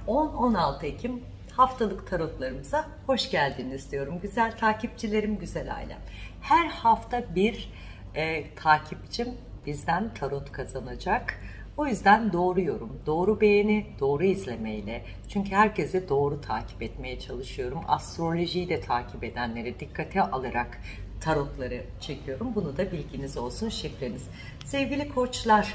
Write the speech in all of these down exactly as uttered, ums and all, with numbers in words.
on on altı Ekim haftalık tarotlarımıza hoş geldiniz diyorum. Güzel takipçilerim, güzel ailem. Her hafta bir e, takipçim bizden tarot kazanacak. O yüzden doğru yorum, doğru beğeni, doğru izlemeyle. Çünkü herkese doğru takip etmeye çalışıyorum. Astrolojiyi de takip edenleri dikkate alarak tarotları çekiyorum. Bunu da bilginiz olsun, şifreniz. Sevgili koçlar,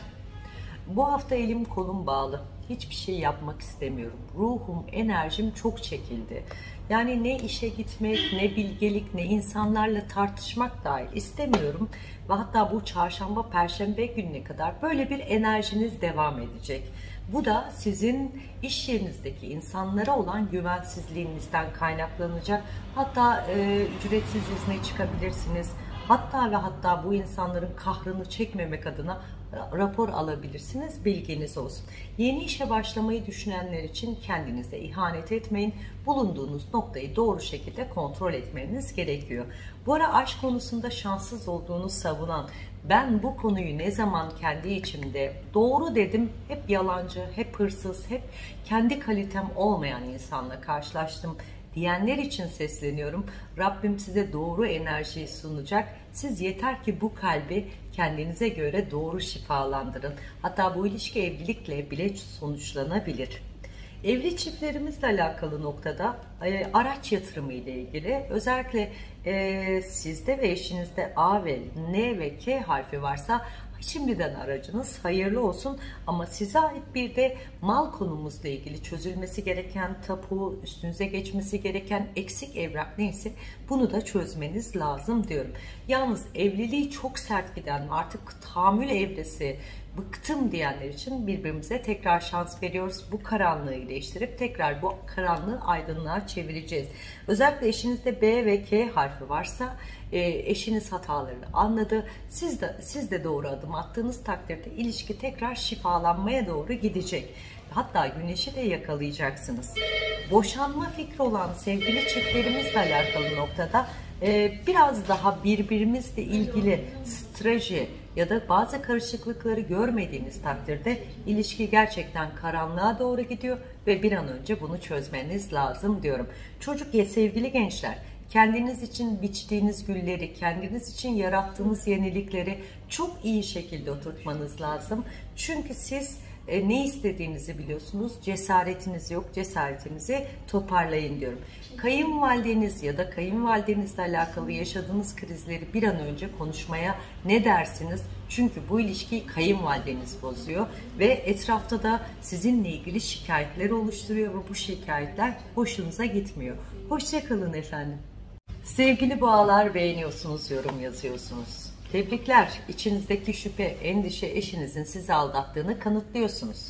bu hafta elim kolum bağlı. Hiçbir şey yapmak istemiyorum. Ruhum, enerjim çok çekildi. Yani ne işe gitmek, ne bilgelik, ne insanlarla tartışmak dahi istemiyorum. Ve hatta bu çarşamba, perşembe gününe kadar böyle bir enerjiniz devam edecek. Bu da sizin iş yerinizdeki insanlara olan güvensizliğinizden kaynaklanacak. Hatta e, ücretsiz izne çıkabilirsiniz. Hatta ve hatta bu insanların kahrını çekmemek adına rapor alabilirsiniz, bilginiz olsun. Yeni işe başlamayı düşünenler için kendinize ihanet etmeyin. Bulunduğunuz noktayı doğru şekilde kontrol etmeniz gerekiyor. Bu ara aşk konusunda şanssız olduğunu savunan, ben bu konuyu ne zaman kendi içimde doğru dedim, hep yalancı, hep hırsız, hep kendi kalitem olmayan insanla karşılaştım diyenler için sesleniyorum. Rabbim size doğru enerjiyi sunacak. Siz yeter ki bu kalbi kendinize göre doğru şifalandırın. Hatta bu ilişki evlilikle bile sonuçlanabilir. Evli çiftlerimizle alakalı noktada e, araç yatırımı ile ilgili özellikle e, sizde ve eşinizde A ve N ve K harfi varsa şimdiden aracınız hayırlı olsun. Ama size ait bir de mal konumuzla ilgili çözülmesi gereken tapu, üstünüze geçmesi gereken eksik evrak neyse bunu da çözmeniz lazım diyorum. Yalnız evliliği çok sert giden, artık tahammül evresi, bıktım diyenler için birbirimize tekrar şans veriyoruz. Bu karanlığı iyileştirip tekrar bu karanlığı aydınlığa çevireceğiz. Özellikle eşinizde B ve K harfi varsa eşiniz hatalarını anladı. Siz de, siz de doğru adım attığınız takdirde ilişki tekrar şifalanmaya doğru gidecek. Hatta güneşi de yakalayacaksınız. Boşanma fikri olan sevgili çiftlerimizle alakalı noktada e, biraz daha birbirimizle ilgili strateji ya da bazı karışıklıkları görmediğiniz takdirde ilişki gerçekten karanlığa doğru gidiyor ve bir an önce bunu çözmeniz lazım diyorum. Çocuk ya sevgili gençler, kendiniz için biçtiğiniz gülleri, kendiniz için yarattığınız yenilikleri çok iyi şekilde oturtmanız lazım. Çünkü siz e, ne istediğinizi biliyorsunuz, cesaretiniz yok, cesaretinizi toparlayın diyorum. Kayınvalideniz ya da kayınvalidenizle alakalı yaşadığınız krizleri bir an önce konuşmaya ne dersiniz? Çünkü bu ilişkiyi kayınvalideniz bozuyor ve etrafta da sizinle ilgili şikayetler oluşturuyor ve bu şikayetler hoşunuza gitmiyor. Hoşça kalın efendim. Sevgili boğalar, beğeniyorsunuz, yorum yazıyorsunuz. Tebrikler, içinizdeki şüphe, endişe eşinizin sizi aldattığını kanıtlıyorsunuz.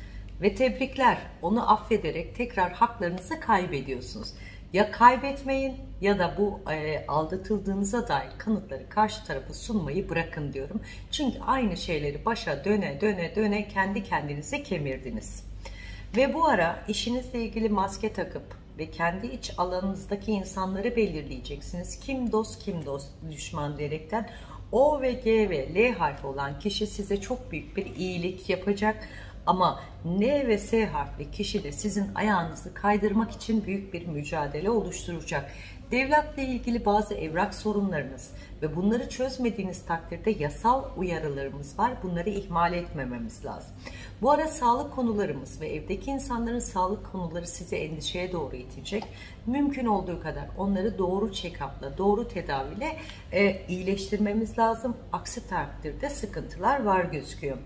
Ve tebrikler, onu affederek tekrar haklarınızı kaybediyorsunuz. Ya kaybetmeyin ya da bu e, aldatıldığınıza dair kanıtları karşı tarafa sunmayı bırakın diyorum. Çünkü aynı şeyleri başa döne döne döne kendi kendinize kemirdiniz. Ve bu ara işinizle ilgili maske takıp ve kendi iç alanınızdaki insanları belirleyeceksiniz. Kim dost, kim dost, düşman diyerekten O ve G ve L harfi olan kişi size çok büyük bir iyilik yapacak. Ama N ve S harfli kişi de sizin ayağınızı kaydırmak için büyük bir mücadele oluşturacak. Devletle ilgili bazı evrak sorunlarınız ve bunları çözmediğiniz takdirde yasal uyarılarımız var. Bunları ihmal etmememiz lazım. Bu ara sağlık konularımız ve evdeki insanların sağlık konuları sizi endişeye doğru itecek. Mümkün olduğu kadar onları doğru check-up'la, doğru tedaviyle e, iyileştirmemiz lazım. Aksi takdirde sıkıntılar var gözüküyor.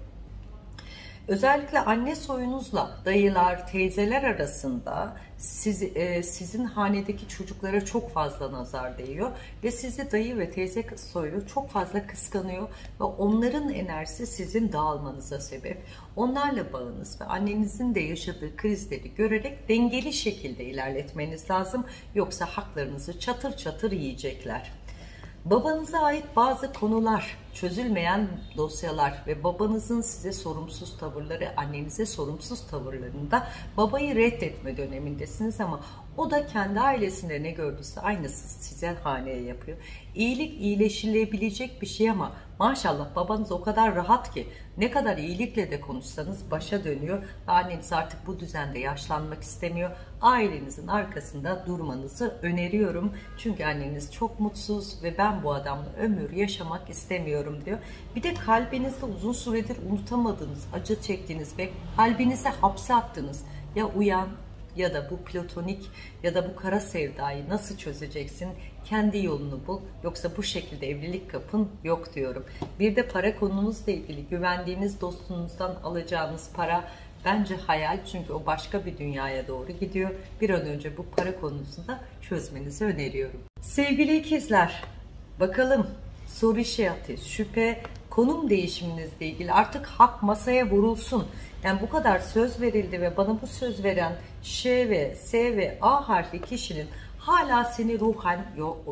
Özellikle anne soyunuzla dayılar, teyzeler arasında siz, e, sizin hanedeki çocuklara çok fazla nazar değiyor ve sizi dayı ve teyze soyu çok fazla kıskanıyor ve onların enerjisi sizin dağılmanıza sebep. Onlarla bağınız ve annenizin de yaşadığı krizleri görerek dengeli şekilde ilerletmeniz lazım. Yoksa haklarınızı çatır çatır yiyecekler. Babanıza ait bazı konular, çözülmeyen dosyalar ve babanızın size sorumsuz tavırları, annenize sorumsuz tavırlarında babayı reddetme dönemindesiniz ama o da kendi ailesinde ne gördüyse aynısı size haneye yapıyor. İyilik iyileşilebilecek bir şey ama Maşallah babanız o kadar rahat ki ne kadar iyilikle de konuşsanız başa dönüyor ve anneniz artık bu düzende yaşlanmak istemiyor. Ailenizin arkasında durmanızı öneriyorum. Çünkü anneniz çok mutsuz ve ben bu adamla ömür yaşamak istemiyorum diyor. Bir de kalbinizde uzun süredir unutamadığınız, acı çektiğiniz ve kalbinize hapse attığınız, ya uyan ya da bu platonik ya da bu kara sevdayı nasıl çözeceksin? Kendi yolunu bul. Yoksa bu şekilde evlilik kapın yok diyorum. Bir de para konunuzla ilgili güvendiğiniz dostunuzdan alacağınız para bence hayal. Çünkü o başka bir dünyaya doğru gidiyor. Bir an önce bu para konusunda çözmenizi öneriyorum. Sevgili ikizler, bakalım soru işareti, şüphe, konum değişiminizle ilgili artık hak masaya vurulsun. Yani bu kadar söz verildi ve bana bu söz veren Ş ve S ve A harfi kişinin hala seni ruhen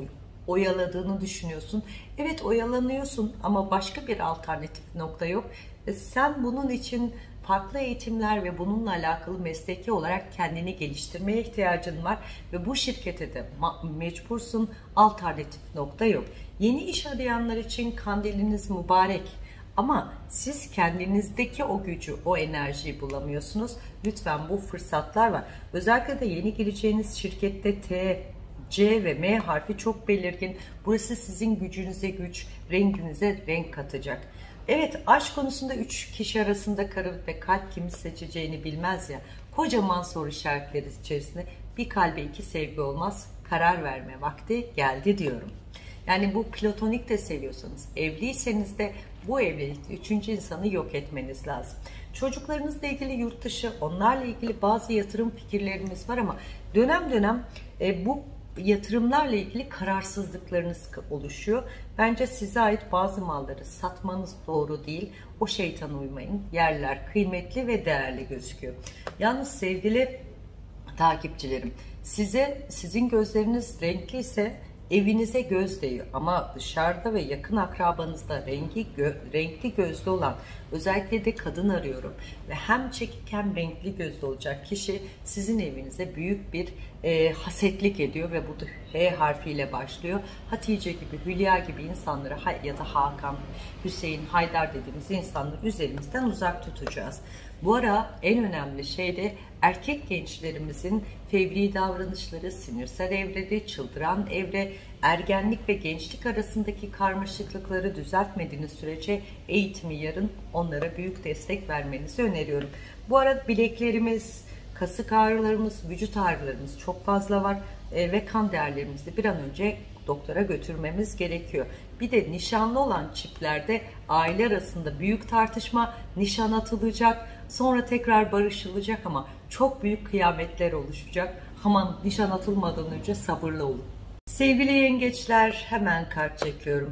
oyaladığını düşünüyorsun. Evet, oyalanıyorsun ama başka bir alternatif nokta yok. E sen bunun için farklı eğitimler ve bununla alakalı mesleki olarak kendini geliştirmeye ihtiyacın var ve bu şirkete de mecbursun. Alternatif nokta yok. Yeni iş arayanlar için kandiliniz mübarek. Ama siz kendinizdeki o gücü, o enerjiyi bulamıyorsunuz. Lütfen, bu fırsatlar var. Özellikle de yeni gireceğiniz şirkette T, C ve M harfi çok belirgin. Burası sizin gücünüze güç, renginize renk katacak. Evet, aşk konusunda üç kişi arasında karı ve kalp kimi seçeceğini bilmez ya. Kocaman soru işaretleri içerisinde bir kalbe iki sevgi olmaz. Karar verme vakti geldi diyorum. Yani bu platonik de seviyorsanız, evliyseniz de bu evlilikte üçüncü insanı yok etmeniz lazım. Çocuklarınızla ilgili yurt dışı, onlarla ilgili bazı yatırım fikirlerimiz var ama dönem dönem e, bu yatırımlarla ilgili kararsızlıklarınız oluşuyor. Bence size ait bazı malları satmanız doğru değil. O şeytana uymayın. Yerler kıymetli ve değerli gözüküyor. Yalnız sevgili takipçilerim, size sizin gözleriniz renkli ise evinize göz değiyor ama dışarıda ve yakın akrabanızda rengi gö renkli gözlü olan, özellikle de kadın arıyorum ve hem çekik hem renkli gözlü olacak kişi sizin evinize büyük bir e, hasetlik ediyor ve bu da H harfiyle başlıyor. Hatice gibi, Hülya gibi insanları ya da Hakan, Hüseyin, Haydar dediğimiz insanları üzerimizden uzak tutacağız. Bu ara en önemli şey de erkek gençlerimizin fevri davranışları, sinirsel evreleri, çıldıran evre, ergenlik ve gençlik arasındaki karmaşıklıkları düzeltmediğiniz sürece eğitimi yarın onlara büyük destek vermenizi öneriyorum. Bu arada bileklerimiz, kasık ağrılarımız, vücut ağrılarımız çok fazla var e, ve kan değerlerimizi bir an önce doktora götürmemiz gerekiyor. Bir de nişanlı olan çiftlerde aile arasında büyük tartışma, nişan atılacak, sonra tekrar barışılacak ama çok büyük kıyametler oluşacak. Aman, nişan atılmadan önce sabırlı olun. Sevgili yengeçler, hemen kart çekiyorum.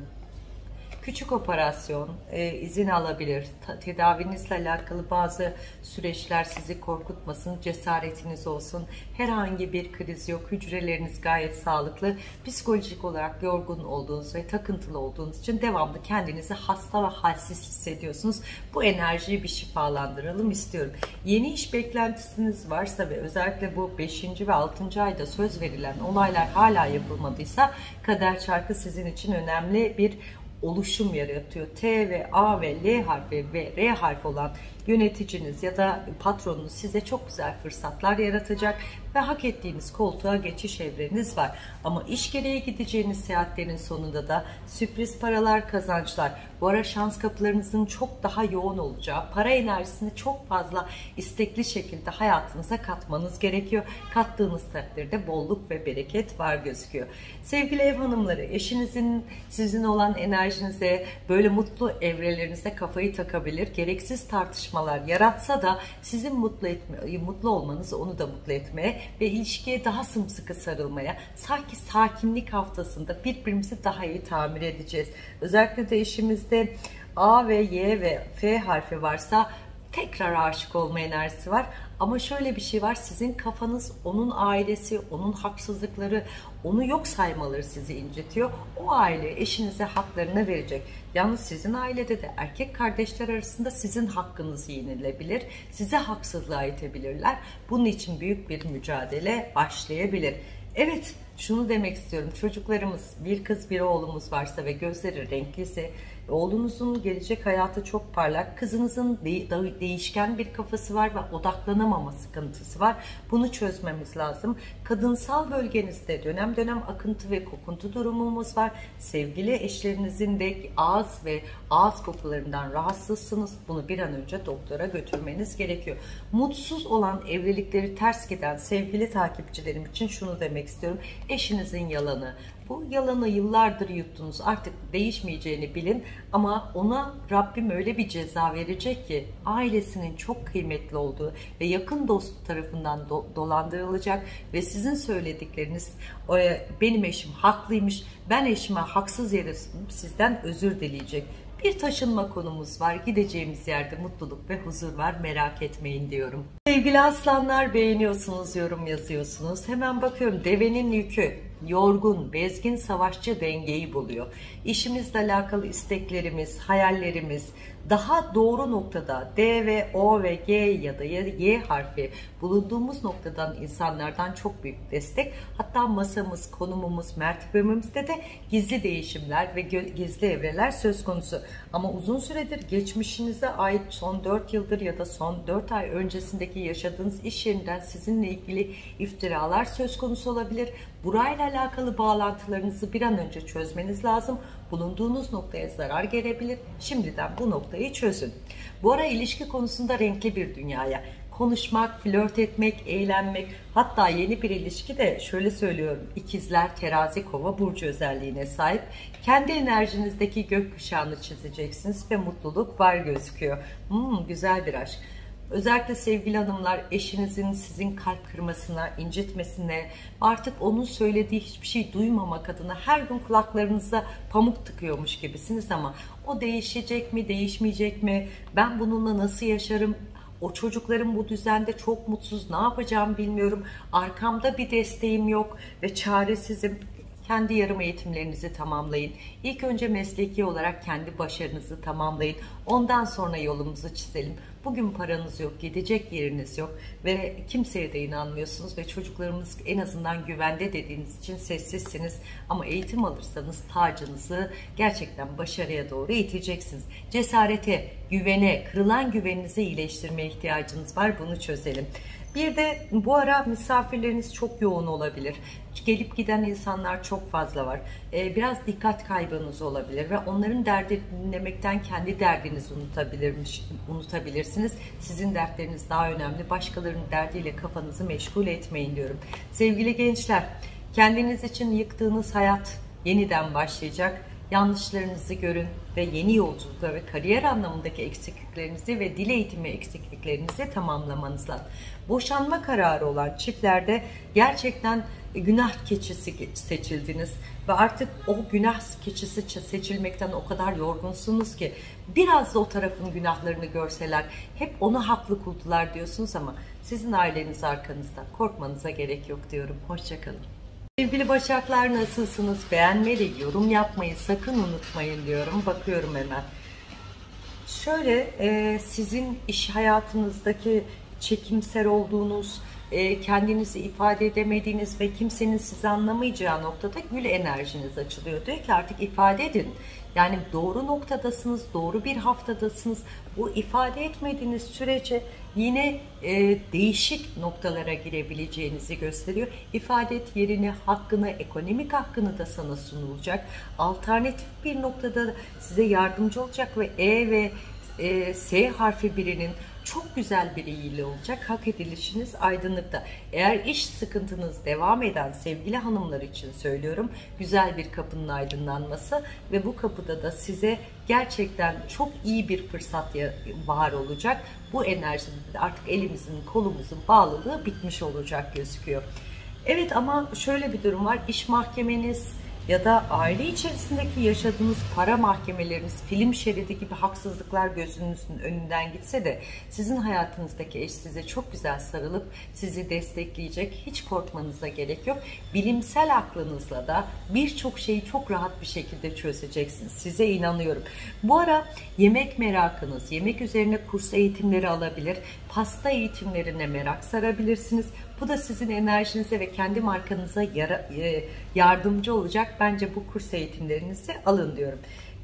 Küçük operasyon, e, izin alabilir. Ta, tedavinizle alakalı bazı süreçler sizi korkutmasın, cesaretiniz olsun. Herhangi bir kriz yok, hücreleriniz gayet sağlıklı. Psikolojik olarak yorgun olduğunuz ve takıntılı olduğunuz için devamlı kendinizi hasta ve halsiz hissediyorsunuz. Bu enerjiyi bir şifalandıralım istiyorum. Yeni iş beklentisiniz varsa ve özellikle bu beşinci ve altıncı ayda söz verilen olaylar hala yapılmadıysa, kader çarkı sizin için önemli bir oluşum yaratıyor. T ve A ve L harfi ve R harfi olan yöneticiniz ya da patronunuz size çok güzel fırsatlar yaratacak ve hak ettiğiniz koltuğa geçiş evreniz var. Ama iş gereği gideceğiniz seyahatlerin sonunda da sürpriz paralar, kazançlar. Bu ara şans kapılarınızın çok daha yoğun olacağı, para enerjisini çok fazla istekli şekilde hayatınıza katmanız gerekiyor. Kattığınız takdirde bolluk ve bereket var gözüküyor. Sevgili ev hanımları, eşinizin sizin olan enerjinize, böyle mutlu evrelerinize kafayı takabilir. Gereksiz tartışmalar yaratsa da sizin mutlu etme, mutlu olmanız onu da mutlu etmeye ve ilişkiye daha sımsıkı sarılmaya, sanki sakinlik haftasında birbirimizi daha iyi tamir edeceğiz. Özellikle de eşimizde A ve Y ve F harfi varsa tekrar aşık olma enerjisi var. Ama şöyle bir şey var, sizin kafanız onun ailesi, onun haksızlıkları, onu yok saymaları sizi incitiyor. O aile eşinize haklarını verecek. Yalnız sizin ailede de erkek kardeşler arasında sizin hakkınız yenilebilir. Size haksızlığa itebilirler. Bunun için büyük bir mücadele başlayabilir. Evet, şunu demek istiyorum. Çocuklarımız, bir kız bir oğlumuz varsa ve gözleri renkliyse Oğlunuzun gelecek hayatı çok parlak. Kızınızın de değişken bir kafası var ve odaklanamama sıkıntısı var. Bunu çözmemiz lazım. Kadınsal bölgenizde dönem dönem akıntı ve kokuntu durumumuz var. Sevgili eşlerinizin de ağız ve ağız kokularından rahatsızsınız. Bunu bir an önce doktora götürmeniz gerekiyor. Mutsuz olan, evlilikleri ters giden sevgili takipçilerim için şunu demek istiyorum. Eşinizin yalanı. Bu yalanı yıllardır yuttunuz. Artık değişmeyeceğini bilin ama ona Rabbim öyle bir ceza verecek ki ailesinin çok kıymetli olduğu ve yakın dostu tarafından do dolandırılacak ve sizin söyledikleriniz benim eşim haklıymış, ben eşime haksız yere sizden özür dileyecek. Bir taşınma konumuz var. Gideceğimiz yerde mutluluk ve huzur var. Merak etmeyin diyorum. Sevgili aslanlar, beğeniyorsunuz, yorum yazıyorsunuz. Hemen bakıyorum. Devenin yükü, yorgun, bezgin savaşçı dengeyi buluyor. İşimizle alakalı isteklerimiz, hayallerimiz daha doğru noktada D ve O ve G ya da Y harfi bulunduğumuz noktadan insanlardan çok büyük destek. Hatta masamız, konumumuz, mertebemizde de gizli değişimler ve gizli evreler söz konusu. Ama uzun süredir geçmişinize ait son dört yıldır ya da son dört ay öncesindeki yaşadığınız iş yerinden sizinle ilgili iftiralar söz konusu olabilir. Burayla alakalı bağlantılarınızı bir an önce çözmeniz lazım. Bulunduğunuz noktaya zarar gelebilir. Şimdiden bu noktayı çözün. Bu ara ilişki konusunda renkli bir dünyaya. Konuşmak, flört etmek, eğlenmek, hatta yeni bir ilişki de şöyle söylüyorum. İkizler, Terazi, Kova burcu özelliğine sahip. Kendi enerjinizdeki gökkuşağını çizeceksiniz ve mutluluk var gözüküyor. Hmm, güzel bir aşk. Özellikle sevgili hanımlar, eşinizin sizin kalp kırmasına, incitmesine, artık onun söylediği hiçbir şey duymamak adına her gün kulaklarınıza pamuk tıkıyormuş gibisiniz ama o değişecek mi, değişmeyecek mi? Ben bununla nasıl yaşarım? O çocuklarım bu düzende çok mutsuz, ne yapacağım bilmiyorum. Arkamda bir desteğim yok ve çaresizim. Kendi yarım eğitimlerinizi tamamlayın. İlk önce mesleki olarak kendi başarınızı tamamlayın. Ondan sonra yolumuzu çizelim. Bugün paranız yok, gidecek yeriniz yok ve kimseye de inanmıyorsunuz ve çocuklarımız en azından güvende dediğiniz için sessizsiniz. Ama eğitim alırsanız tacınızı gerçekten başarıya doğru iteceksiniz. Cesarete, güvene, kırılan güveninizi iyileştirmeye ihtiyacınız var. Bunu çözelim. Bir de bu ara misafirleriniz çok yoğun olabilir. Gelip giden insanlar çok fazla var. Ee, biraz dikkat kaybınız olabilir ve onların derdini dinlemekten kendi derdinizi unutabilirmiş, unutabilirsiniz. Sizin dertleriniz daha önemli. Başkalarının derdiyle kafanızı meşgul etmeyin diyorum. Sevgili gençler, kendiniz için yıktığınız hayat yeniden başlayacak. Yanlışlarınızı görün ve yeni yolculuklar ve kariyer anlamındaki eksikliklerinizi ve dil eğitimi eksikliklerinizi tamamlamanız lazım. Boşanma kararı olan çiftlerde gerçekten günah keçisi seçildiniz ve artık o günah keçisi seçilmekten o kadar yorgunsunuz ki biraz da o tarafın günahlarını görseler hep onu haklı kıldılar diyorsunuz ama sizin aileniz arkanızda, korkmanıza gerek yok diyorum. Hoşçakalın. Sevgili Başaklar, nasılsınız? Beğenmeyi, yorum yapmayı sakın unutmayın diyorum. Bakıyorum hemen. Şöyle e, sizin iş hayatınızdaki çekimser olduğunuz, e, kendinizi ifade edemediğiniz ve kimsenin sizi anlamayacağı noktada gül enerjiniz açılıyor. Diyor ki artık ifade edin. Yani doğru noktadasınız, doğru bir haftadasınız. Bu ifade etmediğiniz sürece yine e, değişik noktalara girebileceğinizi gösteriyor. İfade et yerini, hakkını, ekonomik hakkını da sana sunulacak. Alternatif bir noktada size yardımcı olacak ve E ve e, S harfi birinin çok güzel bir iyiliği olacak. Hak edilişiniz aydınlıkta. Eğer iş sıkıntınız devam eden sevgili hanımlar için söylüyorum. Güzel bir kapının aydınlanması ve bu kapıda da size gerçekten çok iyi bir fırsat var olacak. Bu enerjide artık elimizin, kolumuzun bağlılığı bitmiş olacak gözüküyor. Evet, ama şöyle bir durum var. İş mahkemeniz ya da aile içerisindeki yaşadığınız para mahkemeleriniz, film şeridi gibi haksızlıklar gözünüzün önünden gitse de sizin hayatınızdaki eş size çok güzel sarılıp sizi destekleyecek. Hiç korkmanıza gerek yok. Bilimsel aklınızla da birçok şeyi çok rahat bir şekilde çözeceksiniz. Size inanıyorum. Bu ara yemek merakınız, yemek üzerine kurs eğitimleri alabilir, pasta eğitimlerine merak sarabilirsiniz. Bu da sizin enerjinize ve kendi markanıza yara, e, yardımcı olacak. Bence bu kurs eğitimlerinizi alın diyorum.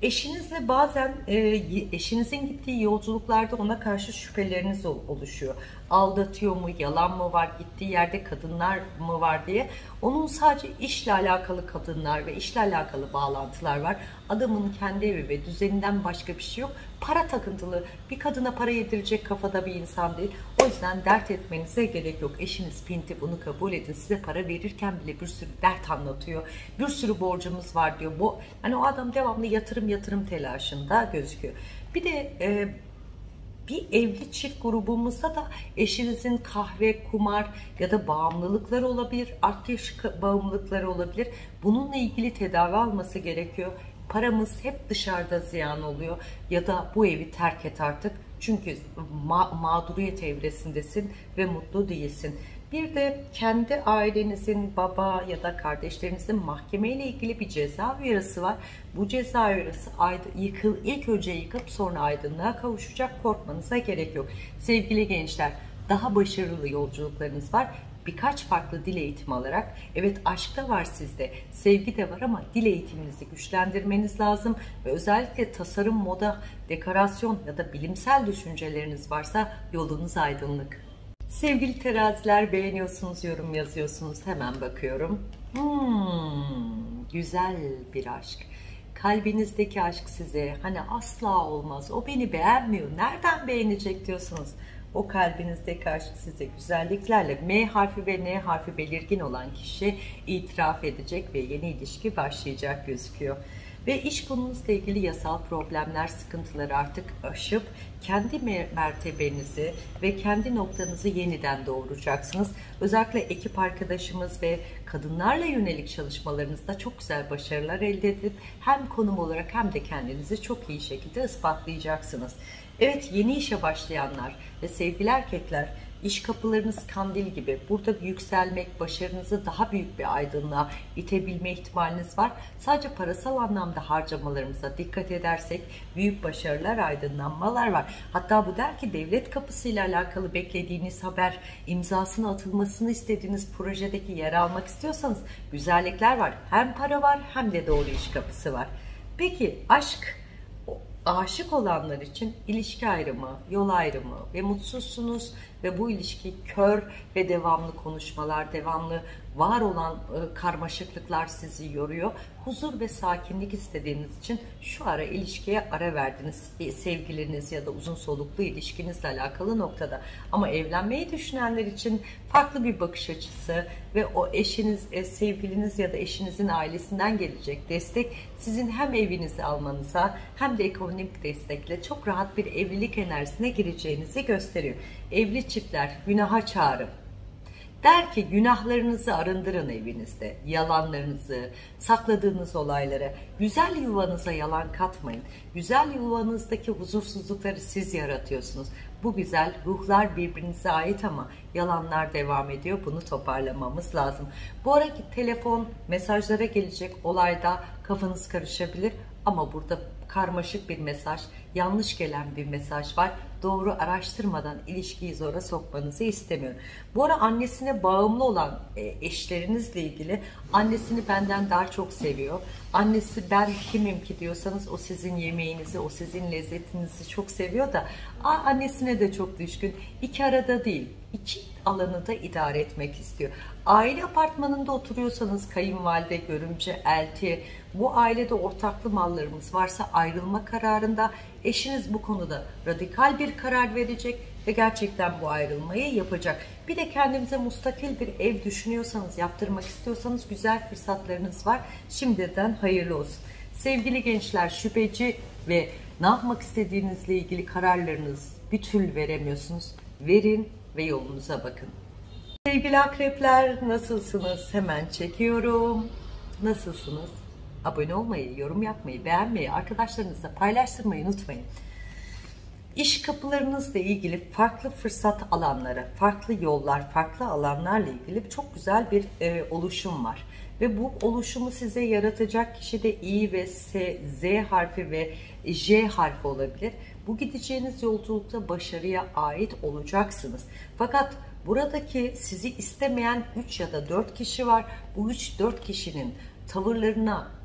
Eşinizle bazen e, eşinizin gittiği yolculuklarda ona karşı şüpheleriniz oluşuyor. Aldatıyor mu, yalan mı var, gittiği yerde kadınlar mı var diye. Onun sadece işle alakalı kadınlar ve işle alakalı bağlantılar var. Adamın kendi evi ve düzeninden başka bir şey yok. Para takıntılı, bir kadına para yedirecek kafada bir insan değil. O yüzden dert etmenize gerek yok. Eşiniz pinti, bunu kabul edin. Size para verirken bile bir sürü dert anlatıyor. Bir sürü borcumuz var diyor. Bu, hani o adam devamlı yatırım yatırım telaşında gözüküyor. Bir de e, bir evli çift grubumuzda da eşinizin kahve, kumar ya da bağımlılıkları olabilir, ateş bağımlılıkları olabilir. Bununla ilgili tedavi alması gerekiyor. Paramız hep dışarıda ziyan oluyor ya da bu evi terk et artık. Çünkü ma mağduriyet evresindesin ve mutlu değilsin. Bir de kendi ailenizin, baba ya da kardeşlerinizin mahkemeyle ilgili bir ceza uyarısı var. Bu ceza uyarısı yıkıl, ilk önce yıkıp sonra aydınlığa kavuşacak, korkmanıza gerek yok. Sevgili gençler, daha başarılı yolculuklarınız var. Birkaç farklı dil eğitimi alarak, evet aşk da var sizde, sevgi de var ama dil eğitiminizi güçlendirmeniz lazım. Ve özellikle tasarım, moda, dekorasyon ya da bilimsel düşünceleriniz varsa yolunuz aydınlık. Sevgili teraziler, beğeniyorsunuz, yorum yazıyorsunuz, hemen bakıyorum. Hmm, güzel bir aşk. Kalbinizdeki aşk size hani asla olmaz, o beni beğenmiyor, nereden beğenecek diyorsunuz. O kalbinizdeki aşk size güzelliklerle M harfi ve N harfi belirgin olan kişi itiraf edecek ve yeni ilişki başlayacak gözüküyor. Ve iş konunuzla ilgili yasal problemler, sıkıntıları artık aşıp kendi mertebenizi ve kendi noktanızı yeniden doğuracaksınız. Özellikle ekip arkadaşımız ve kadınlarla yönelik çalışmalarınızda çok güzel başarılar elde edip hem konum olarak hem de kendinizi çok iyi şekilde ispatlayacaksınız. Evet, yeni işe başlayanlar ve sevgili erkekler, İş kapılarınız kandil gibi. Burada bir yükselmek, başarınızı daha büyük bir aydınlığa itebilme ihtimaliniz var. Sadece parasal anlamda harcamalarımıza dikkat edersek büyük başarılar, aydınlanmalar var. Hatta bu der ki devlet kapısıyla alakalı beklediğiniz haber, imzasının atılmasını istediğiniz projedeki yer almak istiyorsanız güzellikler var. Hem para var hem de doğru iş kapısı var. Peki aşk? Aşık olanlar için ilişki ayrımı, yol ayrımı ve mutsuzsunuz ve bu ilişki kör ve devamlı konuşmalar, devamlı var olan e, karmaşıklıklar sizi yoruyor. Huzur ve sakinlik istediğiniz için şu ara ilişkiye ara verdiniz. E, sevgiliniz ya da uzun soluklu ilişkinizle alakalı noktada. Ama evlenmeyi düşünenler için farklı bir bakış açısı ve o eşiniz, e, sevgiliniz ya da eşinizin ailesinden gelecek destek sizin hem evinizi almanıza hem de ekonomik destekle çok rahat bir evlilik enerjisine gireceğinizi gösteriyor. Evli çiftler, günaha çağrı. Der ki günahlarınızı arındırın evinizde, yalanlarınızı, sakladığınız olaylara, güzel yuvanıza yalan katmayın. Güzel yuvanızdaki huzursuzlukları siz yaratıyorsunuz. Bu güzel ruhlar birbirinize ait ama yalanlar devam ediyor. Bunu toparlamamız lazım. Bu araki telefon, mesajlara gelecek olayda kafanız karışabilir ama burada karmaşık bir mesaj, yanlış gelen bir mesaj var. Doğru araştırmadan ilişkiyi zora sokmanızı istemiyorum. Bu ara annesine bağımlı olan eşlerinizle ilgili annesini benden daha çok seviyor. Annesi ben kimim ki diyorsanız o sizin yemeğinizi, o sizin lezzetinizi çok seviyor da annesine de çok düşkün. İki arada değil, iki alanı da idare etmek istiyor. Aile apartmanında oturuyorsanız kayınvalide, görümce, elti, bu ailede ortaklı mallarımız varsa ayrılma kararında eşiniz bu konuda radikal bir karar verecek ve gerçekten bu ayrılmayı yapacak. Bir de kendinize müstakil bir ev düşünüyorsanız, yaptırmak istiyorsanız güzel fırsatlarınız var. Şimdiden hayırlı olsun. Sevgili gençler, şüpheci ve ne yapmak istediğinizle ilgili kararlarınız bir türlü veremiyorsunuz. Verin ve yolunuza bakın. Sevgili akrepler, nasılsınız? Hemen çekiyorum. Nasılsınız? Abone olmayı, yorum yapmayı, beğenmeyi, arkadaşlarınızla paylaştırmayı unutmayın. İş kapılarınızla ilgili farklı fırsat alanları, farklı yollar, farklı alanlarla ilgili çok güzel bir e, oluşum var. Ve bu oluşumu size yaratacak kişi de İ ve S, Z harfi ve J harfi olabilir. Bu gideceğiniz yolculukta başarıya ait olacaksınız. Fakat buradaki sizi istemeyen üç ya da dört kişi var. Bu üç dört kişinin tavırlarına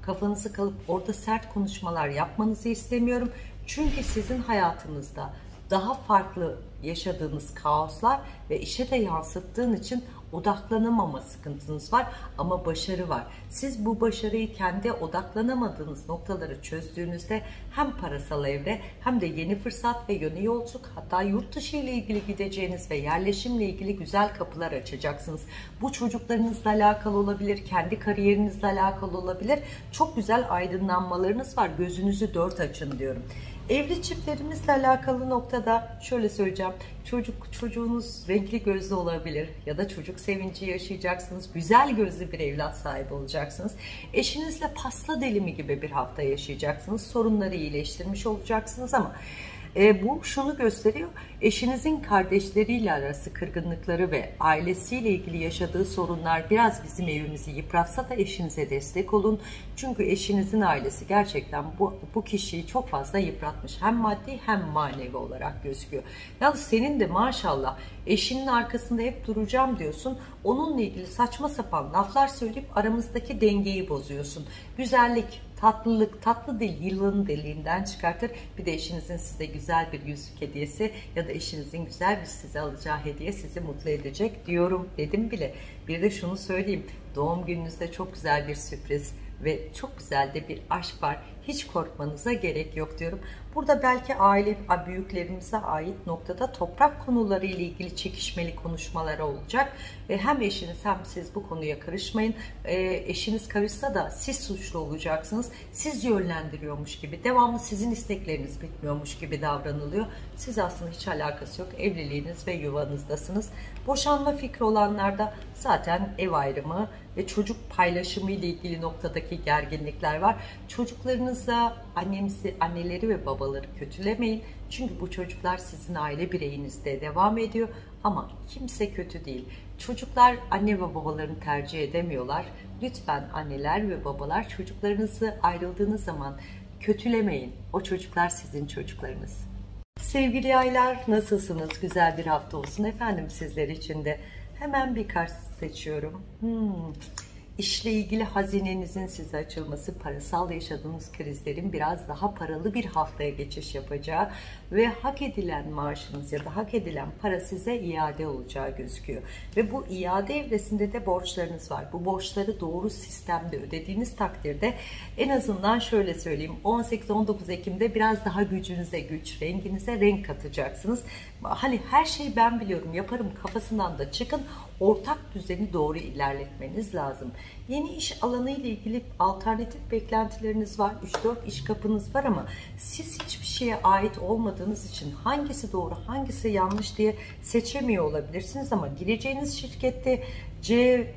kafanızı kalıp orada sert konuşmalar yapmanızı istemiyorum. Çünkü sizin hayatınızda daha farklı yaşadığınız kaoslar ve işe de yansıttığın için odaklanamama sıkıntınız var ama başarı var. Siz bu başarıyı kendi odaklanamadığınız noktaları çözdüğünüzde hem parasal evre hem de yeni fırsat ve yeni yolculuk, hatta yurt dışı ile ilgili gideceğiniz ve yerleşimle ilgili güzel kapılar açacaksınız. Bu çocuklarınızla alakalı olabilir, kendi kariyerinizle alakalı olabilir. Çok güzel aydınlanmalarınız var. Gözünüzü dört açın diyorum. Evli çiftlerimizle alakalı noktada şöyle söyleyeceğim. Çocuk çocuğunuz renkli gözlü olabilir ya da çocuk sevinci yaşayacaksınız. Güzel gözlü bir evlat sahibi olacaksınız. Eşinizle pasta dilimi gibi bir hafta yaşayacaksınız. Sorunları iyileştirmiş olacaksınız ama E, bu şunu gösteriyor, eşinizin kardeşleriyle arası kırgınlıkları ve ailesiyle ilgili yaşadığı sorunlar biraz bizim evimizi yıpratsa da eşinize destek olun. Çünkü eşinizin ailesi gerçekten bu, bu kişiyi çok fazla yıpratmış. Hem maddi hem manevi olarak gözüküyor. Yalnız senin de maşallah eşinin arkasında hep duracağım diyorsun. Onunla ilgili saçma sapan laflar söyleyip aramızdaki dengeyi bozuyorsun. Güzellik, tatlılık, tatlı dil yılanın deliğinden çıkartır. Bir de eşinizin size güzel bir yüzük hediyesi ya da eşinizin güzel bir size alacağı hediye sizi mutlu edecek diyorum, dedim bile. Bir de şunu söyleyeyim, doğum gününüzde çok güzel bir sürpriz ve çok güzel de bir aşk var. Hiç korkmanıza gerek yok diyorum. Burada belki aile büyüklerimize ait noktada toprak konuları ile ilgili çekişmeli konuşmalar olacak. Ve hem eşiniz hem siz bu konuya karışmayın. E, eşiniz karışsa da siz suçlu olacaksınız. Siz yönlendiriyormuş gibi, devamlı sizin istekleriniz bitmiyormuş gibi davranılıyor. Siz aslında hiç alakası yok. Evliliğiniz ve yuvanızdasınız. Boşanma fikri olanlarda zaten ev ayrımı ve çocuk paylaşımı ile ilgili noktadaki gerginlikler var. Çocuklarınızla annenizi, anneleri ve babaları kötülemeyin. Çünkü bu çocuklar sizin aile bireyinizde devam ediyor. Ama kimse kötü değil. Çocuklar anne ve babalarını tercih edemiyorlar. Lütfen anneler ve babalar çocuklarınızı ayrıldığınız zaman kötülemeyin. O çocuklar sizin çocuklarınız. Sevgili yaylar, nasılsınız? Güzel bir hafta olsun efendim sizler için de. Hemen bir kart seçiyorum. Hmm. İşle ilgili hazinenizin size açılması, parasal yaşadığınız krizlerin biraz daha paralı bir haftaya geçiş yapacağı ve hak edilen maaşınız ya da hak edilen para size iade olacağı gözüküyor. Ve bu iade evresinde de borçlarınız var. Bu borçları doğru sistemde ödediğiniz takdirde en azından şöyle söyleyeyim, on sekiz on dokuz Ekim'de biraz daha gücünüze güç, renginize renk katacaksınız. Hani her şeyi ben biliyorum, yaparım kafasından da çıkın. Ortak düzeni doğru ilerletmeniz lazım. Yeni iş alanı ile ilgili alternatif beklentileriniz var. üç dört iş kapınız var ama siz hiçbir şeye ait olmadığınız için hangisi doğru, hangisi yanlış diye seçemiyor olabilirsiniz ama gireceğiniz şirkette C,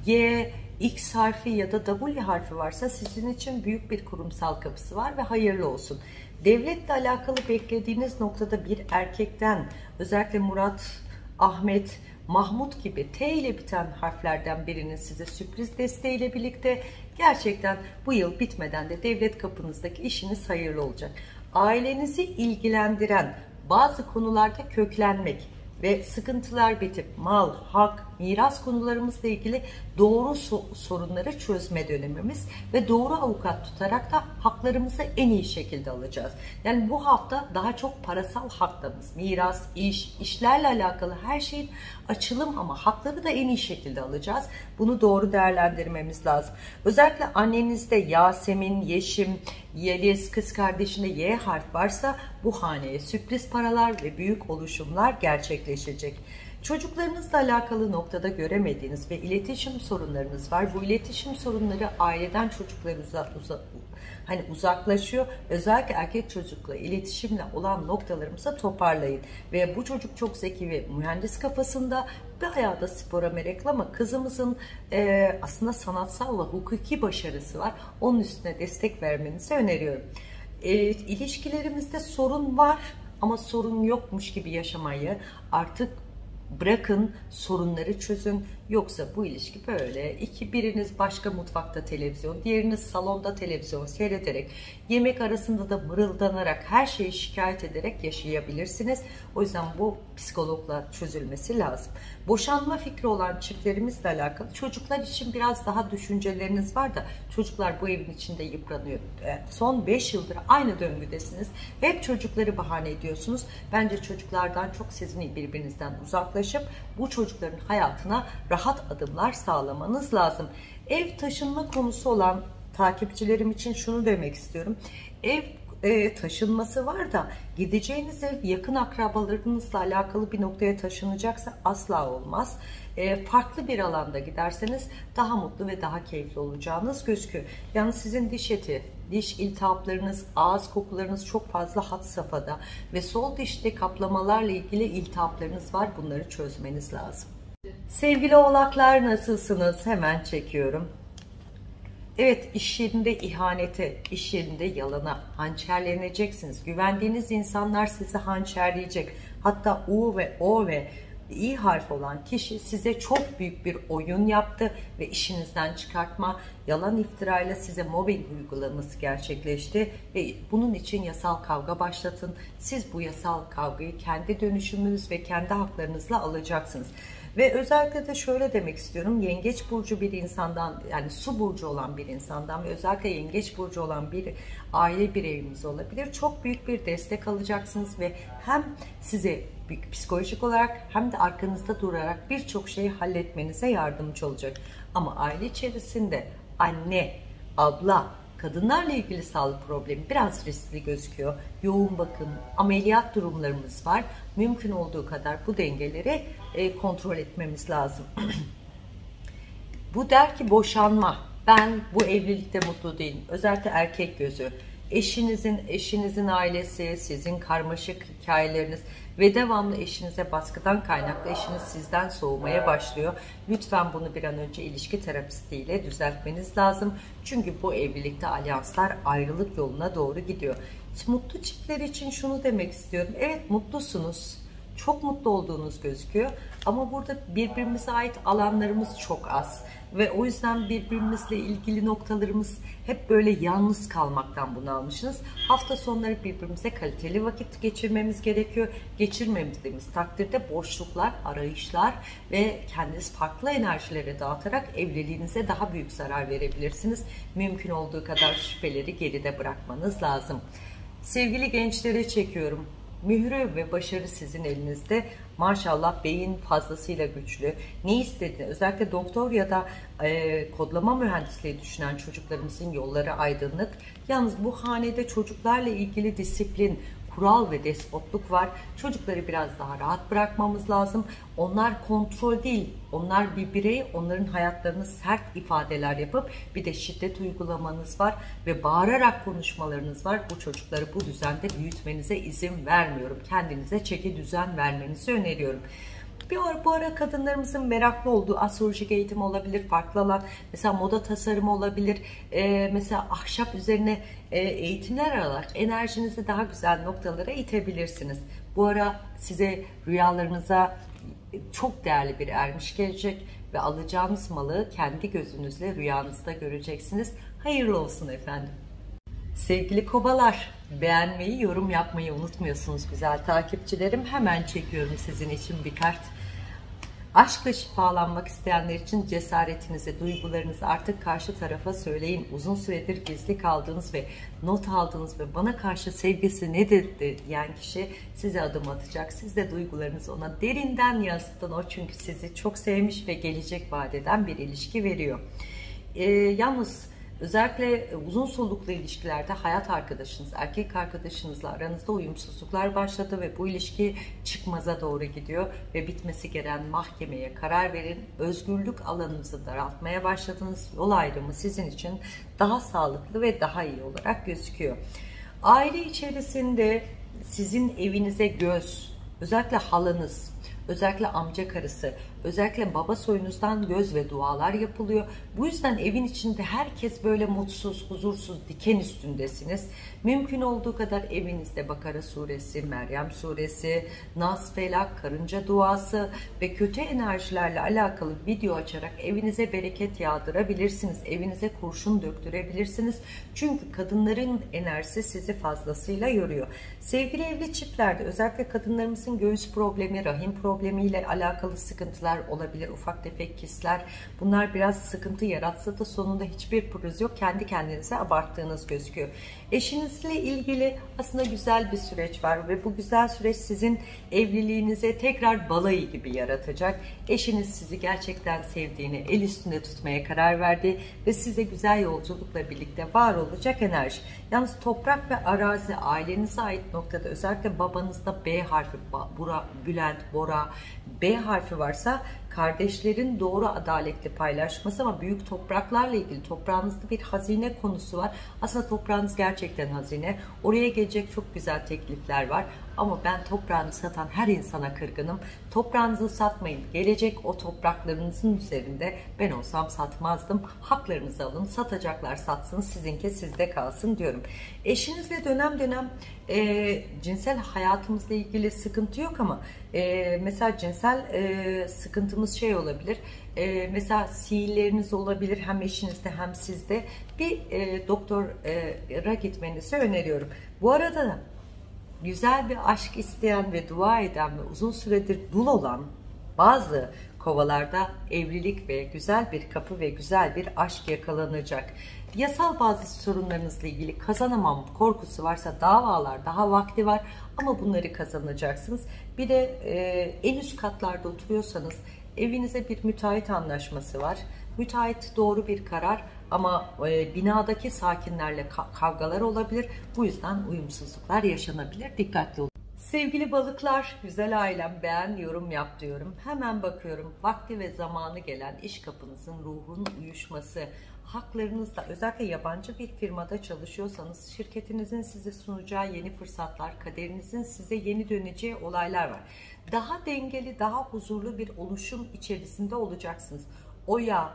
G, X harfi ya da W harfi varsa sizin için büyük bir kurumsal kapısı var ve hayırlı olsun. Devletle alakalı beklediğiniz noktada bir erkekten, özellikle Murat, Ahmet, Mahmut gibi T ile biten harflerden birinin size sürpriz desteğiyle birlikte gerçekten bu yıl bitmeden de devlet kapınızdaki işiniz hayırlı olacak. Ailenizi ilgilendiren bazı konularda köklenmek ve sıkıntılar bitip mal, hak, miras konularımızla ilgili doğru so sorunları çözme dönemimiz ve doğru avukat tutarak da haklarımızı en iyi şekilde alacağız. Yani bu hafta daha çok parasal haklarımız, miras, iş, işlerle alakalı her şeyin açılım ama hakları da en iyi şekilde alacağız. Bunu doğru değerlendirmemiz lazım. Özellikle annenizde Yasemin, Yeşim, Yeliz, kız kardeşinde Y harf varsa bu haneye sürpriz paralar ve büyük oluşumlar gerçekleşecek. Çocuklarınızla alakalı noktada göremediğiniz ve iletişim sorunlarınız var. Bu iletişim sorunları aileden çocuklar uzak, uzak, hani uzaklaşıyor. Özellikle erkek çocukla iletişimle olan noktalarımıza toparlayın. Ve bu çocuk çok zeki ve mühendis kafasında, bayağı da spora meraklı ama kızımızın e, aslında sanatsal ve hukuki başarısı var. Onun üstüne destek vermenizi öneriyorum. E, ilişkilerimizde sorun var ama sorun yokmuş gibi yaşamayı artık bırakın, sorunları çözün. Yoksa bu ilişki böyle. İki, biriniz başka mutfakta televizyon, diğeriniz salonda televizyon seyrederek, yemek arasında da mırıldanarak, her şeyi şikayet ederek yaşayabilirsiniz. O yüzden bu psikologla çözülmesi lazım. Boşanma fikri olan çiftlerimizle alakalı çocuklar için biraz daha düşünceleriniz var da çocuklar bu evin içinde yıpranıyor. Son beş yıldır aynı döngüdesiniz. Hep çocukları bahane ediyorsunuz. Bence çocuklardan çok sizin birbirinizden uzaklaşıp bu çocukların hayatına rahat adımlar sağlamanız lazım. Ev taşınma konusu olan takipçilerim için şunu demek istiyorum. Ev e, taşınması var da gideceğiniz ev yakın akrabalarınızla alakalı bir noktaya taşınacaksa asla olmaz. E, farklı bir alanda giderseniz daha mutlu ve daha keyifli olacağınız gözüküyor. Yani sizin diş eti, diş iltihaplarınız, ağız kokularınız çok fazla had safhada ve sol dişte kaplamalarla ilgili iltihaplarınız var. Bunları çözmeniz lazım. Sevgili oğlaklar, nasılsınız? Hemen çekiyorum. Evet, iş yerinde ihanete, iş yerinde yalana hançerleneceksiniz. Güvendiğiniz insanlar sizi hançerleyecek. Hatta U ve O ve İ harf olan kişi size çok büyük bir oyun yaptı ve işinizden çıkartma, yalan iftirayla size mobbing uygulaması gerçekleşti ve bunun için yasal kavga başlatın. Siz bu yasal kavgayı kendi dönüşümünüz ve kendi haklarınızla alacaksınız. Ve özellikle de şöyle demek istiyorum, yengeç burcu bir insandan, yani su burcu olan bir insandan ve özellikle yengeç burcu olan bir aile bireyimiz olabilir. Çok büyük bir destek alacaksınız ve hem size psikolojik olarak hem de arkanızda durarak birçok şeyi halletmenize yardımcı olacak. Ama aile içerisinde anne, abla, kadınlarla ilgili sağlık problemi biraz riskli gözüküyor. Yoğun bakım, ameliyat durumlarımız var. Mümkün olduğu kadar bu dengeleri e, kontrol etmemiz lazım. Bu der ki boşanma. Ben bu evlilikte mutlu değilim. Özellikle erkek gözü. Eşinizin, eşinizin ailesi, sizin karmaşık hikayeleriniz ve devamlı eşinize baskıdan kaynaklı eşiniz sizden soğumaya başlıyor. Lütfen bunu bir an önce ilişki terapistiyle düzeltmeniz lazım. Çünkü bu evlilikte alyanslar ayrılık yoluna doğru gidiyor. Mutlu çiftler için şunu demek istiyorum. Evet, mutlusunuz. Çok mutlu olduğunuz gözüküyor. Ama burada birbirimize ait alanlarımız çok az. Ve o yüzden birbirimizle ilgili noktalarımız hep böyle yalnız kalmaktan bunalmışsınız. Hafta sonları birbirimize kaliteli vakit geçirmemiz gerekiyor. Geçirmediğimiz takdirde boşluklar, arayışlar ve kendiniz farklı enerjilere dağıtarak evliliğinize daha büyük zarar verebilirsiniz. Mümkün olduğu kadar şüpheleri geride bırakmanız lazım. Sevgili gençlere çekiyorum. Mührü ve başarı sizin elinizde. Maşallah beyin fazlasıyla güçlü. Ne istediğini, özellikle doktor ya da e, kodlama mühendisliği düşünen çocuklarımızın yolları aydınlık. Yalnız bu hanede çocuklarla ilgili disiplin, kural ve despotluk var. Çocukları biraz daha rahat bırakmamız lazım. Onlar kontrol değil, onlar bir birey, onların hayatlarını sert ifadeler yapıp bir de şiddet uygulamanız var ve bağırarak konuşmalarınız var. Bu çocukları bu düzende büyütmenize izin vermiyorum. Kendinize çeki düzen vermenizi öneriyorum. Bir ara, bu ara kadınlarımızın meraklı olduğu astrolojik eğitim olabilir, farklı alan, mesela moda tasarımı olabilir, ee, mesela ahşap üzerine e, eğitimler alarak enerjinizi daha güzel noktalara itebilirsiniz. Bu ara size rüyalarınıza çok değerli bir ermiş gelecek ve alacağınız malı kendi gözünüzle rüyanızda göreceksiniz. Hayırlı olsun efendim. Sevgili kovalar, beğenmeyi, yorum yapmayı unutmuyorsunuz güzel takipçilerim. Hemen çekiyorum sizin için bir kart. Aşkla şifalanmak isteyenler için cesaretinizi, duygularınızı artık karşı tarafa söyleyin. Uzun süredir gizli kaldığınız ve not aldığınız ve bana karşı sevgisi nedir diyen kişi size adım atacak. Siz de duygularınızı ona derinden yansıtın. O çünkü sizi çok sevmiş ve gelecek vaat eden bir ilişki veriyor. Ee, yalnız özellikle uzun soluklu ilişkilerde hayat arkadaşınız, erkek arkadaşınızla aranızda uyumsuzluklar başladı ve bu ilişki çıkmaza doğru gidiyor ve bitmesi gereken mahkemeye karar verin. Özgürlük alanınızı daraltmaya başladınız. Yol ayrımı sizin için daha sağlıklı ve daha iyi olarak gözüküyor. Aile içerisinde sizin evinize göz, özellikle halanız, özellikle amca karısı, Özellikle baba soyunuzdan göz ve dualar yapılıyor. Bu yüzden evin içinde herkes böyle mutsuz, huzursuz, diken üstündesiniz. Mümkün olduğu kadar evinizde Bakara suresi, Meryem suresi, Nas, Felak, karınca duası ve kötü enerjilerle alakalı video açarak evinize bereket yağdırabilirsiniz. Evinize kurşun döktürebilirsiniz. Çünkü kadınların enerjisi sizi fazlasıyla yoruyor. Sevgili evli çiftlerde özellikle kadınlarımızın göğüs problemi, rahim problemiyle alakalı sıkıntılar olabilir. Ufak tefek kistler. Bunlar biraz sıkıntı yaratsa da sonunda hiçbir pürüz yok. Kendi kendinize abarttığınız gözüküyor. Eşinizle ilgili aslında güzel bir süreç var ve bu güzel süreç sizin evliliğinize tekrar balayı gibi yaratacak. Eşiniz sizi gerçekten sevdiğini, el üstünde tutmaya karar verdi ve size güzel yolculukla birlikte var olacak enerji. Yalnız toprak ve arazi ailenize ait noktada özellikle babanızda B harfi, Bura, Bülent, Bora, B harfi varsa kardeşlerin doğru adaletli paylaşması ama büyük topraklarla ilgili toprağınızda bir hazine konusu var. Aslında toprağınız gerçekten hazine. Oraya gelecek çok güzel teklifler var. Ama ben toprağını satan her insana kırgınım. Toprağınızı satmayın. Gelecek o topraklarınızın üzerinde ben olsam satmazdım. Haklarınızı alın. Satacaklar satsın. Sizinki sizde kalsın diyorum. Eşinizle dönem dönem e, cinsel hayatımızla ilgili sıkıntı yok ama e, mesela cinsel e, sıkıntımız şey olabilir. E, mesela sihirleriniz olabilir hem eşinizde hem sizde. Bir e, doktora gitmenizi öneriyorum. Bu arada da güzel bir aşk isteyen ve dua eden ve uzun süredir dul olan bazı kovalarda evlilik ve güzel bir kapı ve güzel bir aşk yakalanacak. Yasal bazı sorunlarınızla ilgili kazanamam korkusu varsa davalar daha vakti var ama bunları kazanacaksınız. Bir de e, en üst katlarda oturuyorsanız evinize bir müteahhit anlaşması var. Müteahhit doğru bir karar ama e, binadaki sakinlerle kavgalar olabilir. Bu yüzden uyumsuzluklar yaşanabilir. Dikkatli olun. Sevgili balıklar, güzel ailem, beğen, yorum yap diyorum. Hemen bakıyorum. Vakti ve zamanı gelen iş kapınızın ruhun uyuşması, haklarınızda özellikle yabancı bir firmada çalışıyorsanız şirketinizin size sunacağı yeni fırsatlar, kaderinizin size yeni döneceği olaylar var. Daha dengeli, daha huzurlu bir oluşum içerisinde olacaksınız. Oya,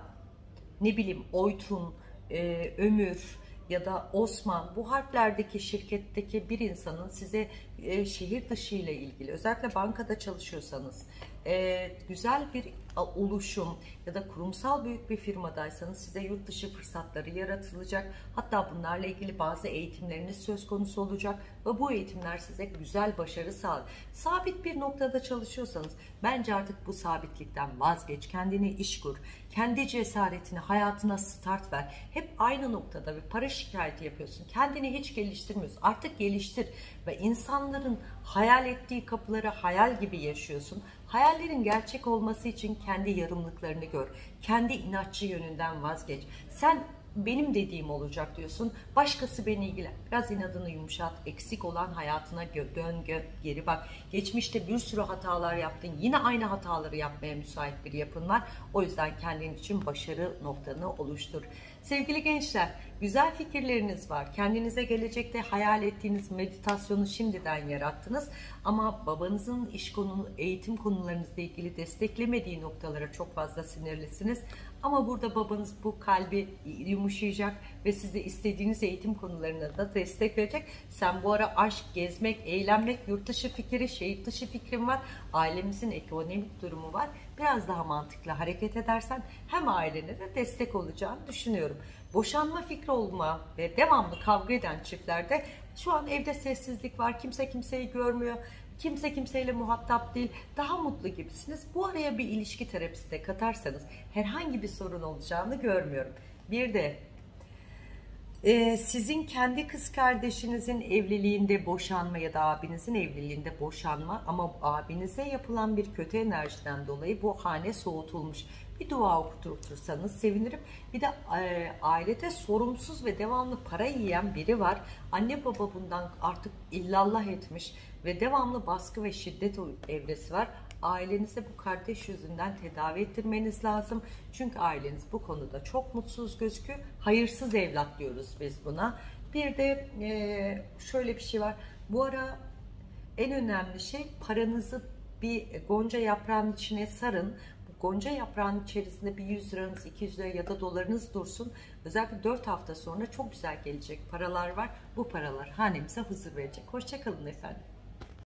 ne bileyim Oytun, e, Ömür ya da Osman, bu harflerdeki şirketteki bir insanın size e, şehir dışı ile ilgili özellikle bankada çalışıyorsanız e, güzel bir oluşum ya da kurumsal büyük bir firmadaysanız size yurt dışı fırsatları yaratılacak. Hatta bunlarla ilgili bazı eğitimleriniz söz konusu olacak ve bu eğitimler size güzel başarı sağlar. Sabit bir noktada çalışıyorsanız bence artık bu sabitlikten vazgeç. Kendini iş kur. Kendi cesaretini hayatına start ver. Hep aynı noktada ve para şikayeti yapıyorsun. Kendini hiç geliştirmiyorsun. Artık geliştir ve insanların hayal ettiği kapıları hayal gibi yaşıyorsun. Hayallerin gerçek olması için kendi yarımlıklarını gör. Kendi inatçı yönünden vazgeç. Sen benim dediğim olacak diyorsun. Başkası beni ilgilen. Biraz inadını yumuşat. Eksik olan hayatına dön, geri bak. Geçmişte bir sürü hatalar yaptın. Yine aynı hataları yapmaya müsait bir yapın var. O yüzden kendin için başarı noktanı oluştur. Sevgili gençler, güzel fikirleriniz var. Kendinize gelecekte hayal ettiğiniz meditasyonu şimdiden yarattınız. Ama babanızın iş konu, eğitim konularınızla ilgili desteklemediği noktalara çok fazla sinirlisiniz. Ama burada babanız bu kalbi yumuşayacak ve size istediğiniz eğitim konularına da destek verecek. Sen bu ara aşk, gezmek, eğlenmek, yurt dışı fikri, şehir dışı fikrim var. Ailemizin ekonomik durumu var. Biraz daha mantıklı hareket edersen hem ailene de destek olacağını düşünüyorum. Boşanma fikri olma ve devamlı kavga eden çiftlerde şu an evde sessizlik var. Kimse kimseyi görmüyor. Kimse kimseyle muhatap değil. Daha mutlu gibisiniz. Bu araya bir ilişki terapisi de katarsanız herhangi bir sorun olacağını görmüyorum. Bir de e, sizin kendi kız kardeşinizin evliliğinde boşanma ya da abinizin evliliğinde boşanma ama abinize yapılan bir kötü enerjiden dolayı bu hane soğutulmuş. Bir dua okutursanız sevinirim. Bir de e, ailede sorumsuz ve devamlı para yiyen biri var. Anne baba bundan artık illallah etmiş ve devamlı baskı ve şiddet evresi var. Ailenize bu kardeş yüzünden tedavi ettirmeniz lazım. Çünkü aileniz bu konuda çok mutsuz gözüküyor. Hayırsız evlat diyoruz biz buna. Bir de e, şöyle bir şey var. Bu ara en önemli şey paranızı bir gonca yaprağının içine sarın. gonca yaprağının içerisinde bir yüz liranız, iki yüz lira ya da dolarınız dursun. Özellikle dört hafta sonra çok güzel gelecek paralar var. Bu paralar hanemize huzur verecek. Hoşça kalın efendim.